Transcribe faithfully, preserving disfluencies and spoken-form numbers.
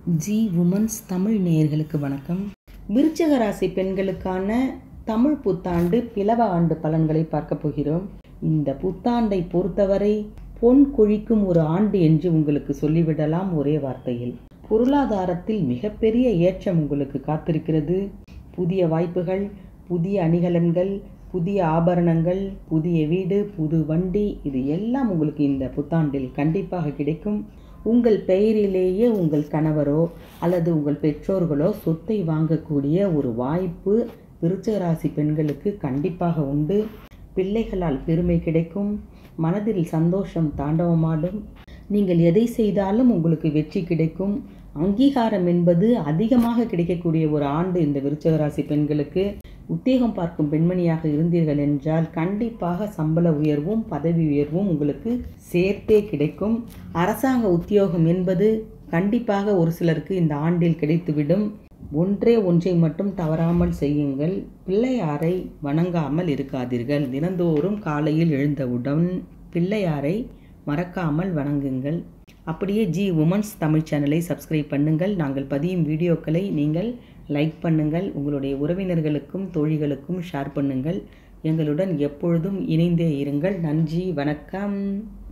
G women's Tamil நேயர்களுக்கு வணக்கம். விருச்சிக ராசி பெண்களுக்கான தமிழ் புத்தாண்டு பிலவ ஆண்டு பலன்களை பார்க்க போகிறோம். இந்த புத்தாண்டை பொறுத்தவரை பொன் கொழிக்கும் ஒரு ஆண்டு என்று உங்களுக்கு சொல்லிவிடலாம் ஒரே வார்த்தையில். பொருளாதாரத்தில் மிகப்பெரிய ஏற்றம் உங்களுக்கு காத்திருக்கிறது. புதிய வாய்ப்புகள், புதிய அணிகலன்கள், புதிய ஆபரணங்கள், புதிய வீடு, புது வண்டி, இது எல்லாம் உங்களுக்கு இந்த புத்தாண்டில் கண்டிப்பாக கிடைக்கும். உங்கள் பெயரிலேயே உங்கள் கணவரோ அல்லது உங்கள் பெற்றோர்களோ சொத்தை வாங்கக்கூடிய ஒரு வாய்ப்பு விருச்சிக ராசி பெண்களுக்கு கண்டிப்பாக உண்டு. பிள்ளைகளால் பெருமை கிடைக்கும். மனதில் சந்தோஷம் தாண்டவமாடும். நீங்கள் எதை செய்தாலும் உங்களுக்கு வெற்றி கிடைக்கும். அங்கீகாரம் என்பது அதிகமாக கிடைக்கக்கூடிய ஒரு ஆண்டு இந்த விருச்சிக ராசி பெண்களுக்கு. உத்தியோகம் பார்க்கும் பெண்மணியாக இருந்தீர்கள் என்றால் கண்டிப்பாக சம்பள உயர்வும் பதவி உயர்வும் உங்களுக்கு சேர்த்தே கிடைக்கும். அரசாங்க உத்தியோகம் என்பது கண்டிப்பாக ஒரு சிலருக்கு இந்த ஆண்டில் கிடைத்துவிடும். ஒன்றே ஒன்றை மட்டும் தவறாமல் செய்யுங்கள். பிள்ளையாரை வணங்காமல் இருக்காதீர்கள். தினந்தோறும் காலையில் எழுந்தவுடன் பிள்ளையாரை மறக்காமல் வணங்குங்கள். அப்படியே ஜி உமன்ஸ் தமிழ் சேனலை சப்ஸ்கிரைப் பண்ணுங்கள். நாங்கள் பதியும் வீடியோக்களை நீங்கள் லைக் பண்ணுங்கள். உங்களுடைய உறவினர்களுக்கும் தோழிகளுக்கும் ஷேர் பண்ணுங்கள். எங்களுடன் எப்பொழுதும் இணைந்தே இருங்கள். நன்றி, வணக்கம்.